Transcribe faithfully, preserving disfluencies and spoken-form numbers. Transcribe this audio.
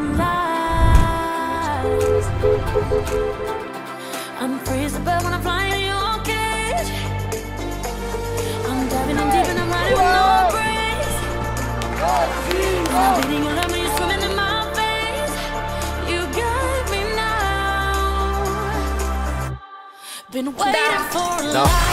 and lies. I'm free as a bird when I'm flying in your cage. I'm diving, I'm deep and I'm riding with no brakes. I'm beating your love when you're swimming in my face. You got me now. Been waiting for a life.